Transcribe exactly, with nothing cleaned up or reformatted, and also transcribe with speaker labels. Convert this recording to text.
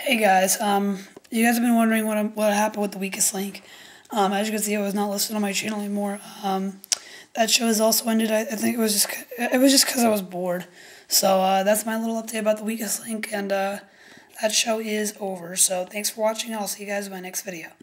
Speaker 1: Hey guys, um, you guys have been wondering what what happened with The Weakest Link. Um, as you can see, it was not listed on my channel anymore. Um, that show has also ended. I, I think it was just it was just because I was bored. So uh, that's my little update about The Weakest Link, and uh, that show is over. So thanks for watching. I'll see you guys in my next video.